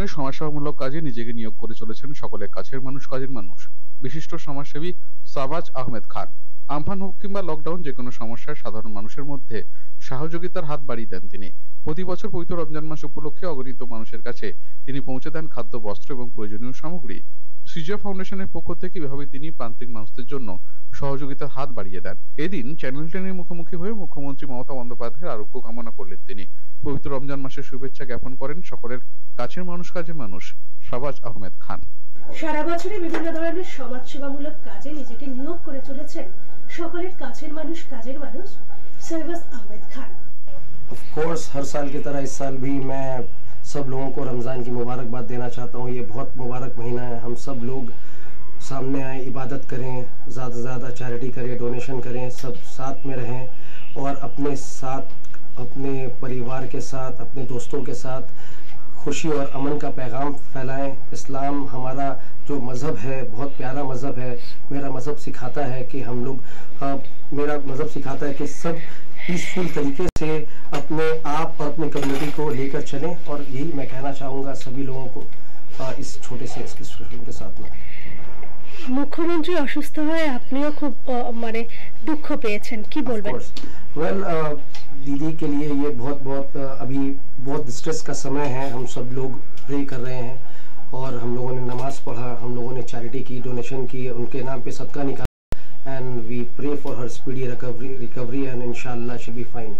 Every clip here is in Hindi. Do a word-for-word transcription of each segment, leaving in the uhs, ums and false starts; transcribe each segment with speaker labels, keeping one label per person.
Speaker 1: সমাজসেবামূলক কাজে নিজেকে নিয়োগ করে চলেছেন সকলের কাছের মানুষ, কাজের মানুষ, বিশিষ্ট সমাজসেবী সাবাজ আহমেদ খান। আমফান হোক কিংবা লকডাউন, যে কোনো সমস্যায় সাধারণ মানুষের মধ্যে সহযোগিতার হাত বাড়িয়ে দেন তিনি। প্রতি বছর পবিত্র রমজান মাস উপলক্ষে অগণিত মানুষের কাছে তিনি পৌঁছে দেন খাদ্য, বস্ত্র এবং প্রয়োজনীয় সামগ্রী। সৃজা ফাউন্ডেশনের পক্ষ থেকে এভাবে তিনি প্রান্তিক মানুষদের জন্য সহযোগিতার হাত বাড়িয়ে দেন। এদিন চ্যানেল টেনের মুখোমুখি হয়ে মুখ্যমন্ত্রী মমতা বন্দ্যোপাধ্যায়ের আরোগ্য কামনা করলেন তিনি। পবিত্র রমজান মাসের শুভেচ্ছা জ্ঞাপন করেন সকলের কাছের মানুষ, কাজের মানুষ সাবাজ আহমেদ খান।
Speaker 2: সারা বছরে বিভিন্ন ধরনের সমাজসেবামূলক কাজে নিজেকে নিয়োগ করে চলেছেন সকলের কাছের মানুষ, কাজের মানুষ সাবাজ আহমেদ খান।
Speaker 3: ऑफ कोर्स हर साल की तरह इस साल भी मैं सब लोगों को रमज़ान की मुबारकबाद देना चाहता हूँ। ये बहुत मुबारक महीना है। हम सब लोग सामने आए, इबादत करें, ज़्यादा से ज़्यादा चैरिटी करें, डोनेशन करें, सब साथ में रहें और अपने साथ, अपने परिवार के साथ, अपने दोस्तों के साथ खुशी और अमन का पैगाम फैलाएं। इस्लाम हमारा जो मज़हब है बहुत प्यारा मज़हब है। मेरा मज़हब सिखाता है कि हम लोग आ, मेरा मज़हब सिखाता है कि सब पीसफुल तरीके से अपने आप और अपनी कम्युनिटी को लेकर चलें। और यही मैं कहना चाहूँगा सभी लोगों को आ, इस छोटे से डिस्कशन के साथ में।
Speaker 2: মুখ্যমন্ত্রী অসুস্থ হয়ে আপনিও খুব মানে দুঃখ পেয়েছেন, কি বলবেন?
Speaker 3: वेल दीदी के लिए ये बहुत बहुत अभी बहुत स्ट्रेस का समय है। हम सब लोग प्रे कर रहे हैं और हम लोगों ने नमाज पढ़ा, हम लोगों ने चैरिटी की, डोनेशन की, उनके नाम पे सदका निकाला and we pray for her speedy recovery recovery and inshallah she'll be fine.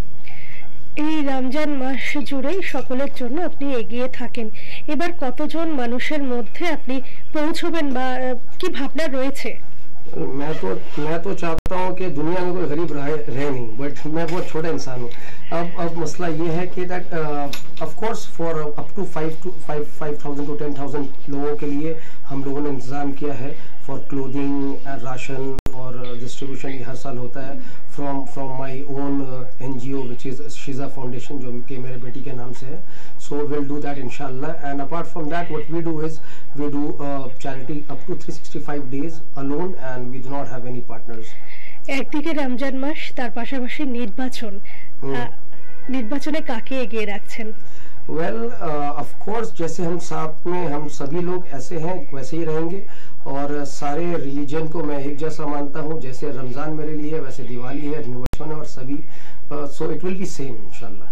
Speaker 2: এই রমজান মাস জুড়েই সকলের জন্য আপনি এগিয়ে থাকেন। এবার কতজন মানুষের মধ্যে আপনি পৌঁছবেন বা কি ভাবনা রয়েছে?
Speaker 3: मैं तो मैं तो चाहता हूँ कि दुनिया में कोई गरीब रहे, रहे नहीं, बट मैं बहुत छोटा इंसान हूँ। अब अब मसला ये है कि that of course for up to five to five five thousand to ten thousand लोगों के लिए हम लोगों ने इंतज़ाम किया है फॉर क्लोथिंग, राशन और डिस्ट्रीब्यूशन हर साल होता है from from my own NGO which is Sheeja foundation, जो कि मेरे बेटी के नाम से है। सो विल डू दैट इंशाल्लाह। And apart from that what we do is we do uh, charity up to three sixty-five days alone and we do not have any partners.
Speaker 2: একদিকে রমজান মাস, তার পাশাপাশি নির্বাচন, নির্বাচনে কাকে এগিয়ে রাখছেন?
Speaker 3: वेल ऑफ कोर्स जैसे हम साथ में हम सभी लोग ऐसे हैं वैसे ही रहेंगे और सारे रिलीजन को मैं एक जैसा मानता हूँ। जैसे रमज़ान मेरे लिए है वैसे दिवाली है, रिनोवेशन है और सभी, so it will be same इंशाल्लाह।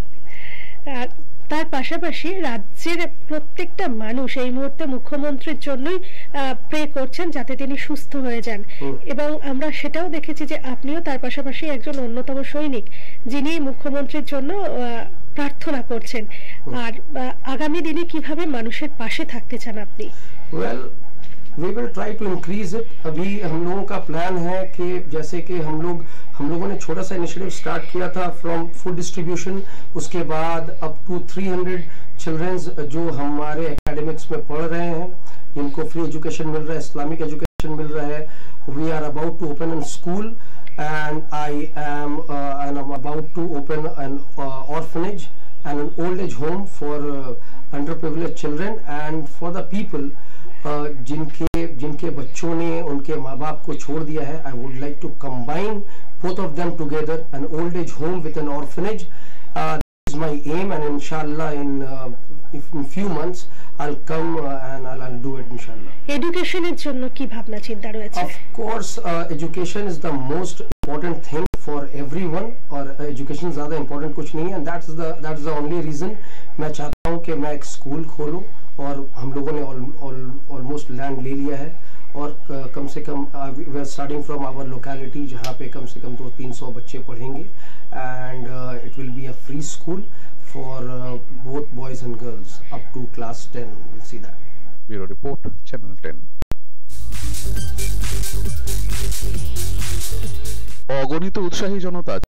Speaker 2: তার পাশাপাশি রাজ্যের প্রত্যেকটা মানুষ এই মুহূর্তে মুখ্যমন্ত্রীর জন্যই প্রে করছেন যাতে তিনি সুস্থ হয়ে যান, এবং আমরা সেটাও দেখেছি যে আপনিও তার পাশাপাশি একজন অন্যতম সৈনিক যিনি মুখ্যমন্ত্রীর জন্য প্রার্থনা করছেন। আর আগামী দিনে কিভাবে মানুষের পাশে থাকতে চান আপনি?
Speaker 3: well, we will try to increase it. अभी हम लोगों का प्लान है कि जैसे कि हम लोग हम लोगों ने छोटा सा इनिशिएटिव स्टार्ट किया था फ्रॉम फूड डिस्ट्रीब्यूशन, उसके बाद up to three hundred childrens जो हमारे एकेडमिक्स में पढ़ रहे हैं, जिनको फ्री एजुकेशन मिल रहा है, इस्लामिक एजुकेशन मिल रहा है। We are about to open an school and I am I am about to open an orphanage and an old age home for under privilege children and for the people Uh, जिनके जिनके बच्चों ने उनके माँ बाप को छोड़ दिया है। I would like to combine both of them together, an old age home with an orphanage. This is my aim and इंशाल्लाह in in few months I will come and I will do it इंशाल्लाह।
Speaker 2: এডুকেশনের জন্য কি ভাবনা চিন্তা রয়েছে?
Speaker 3: Of course education is the most important thing for everyone और एजुकेशन ज्यादा इम्पोर्टेंट कुछ नहीं है। That's the that's the only reason मैं चाहता हूँ कि मैं एक स्कूल खोलूँ और हम लोगों ने ऑलमोस्ट लैंड ले लिया है और कम से कम we are starting from our locality जहाँ पे कम से कम दो तीन सौ बच्चे पढ़ेंगे and it will be a free school for both boys and girls up to class ten. Will see that.
Speaker 1: Bureau report, Channel Ten. অগণিত উৎসাহী জনতা